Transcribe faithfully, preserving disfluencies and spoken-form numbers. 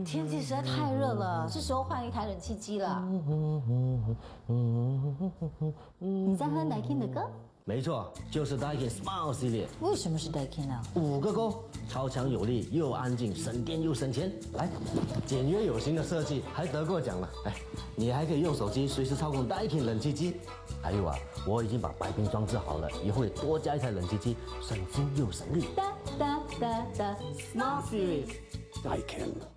天气实在太热了，是时候换一台冷气机了。你在哼 Daikin 的歌？ 没错，就是 Daikin Smart 系列。 为什么是 Daikin 啊？ 五个勾，超强有力又安静，省电又省钱。来，简约有型的设计，还得过奖了。哎，你还可以用手机随时操控 Daikin 冷气机。还有啊，我已经把白屏装置好了，以后也多加一台冷气机，省心又省力。 哒哒哒哒 Smart Series Daikin。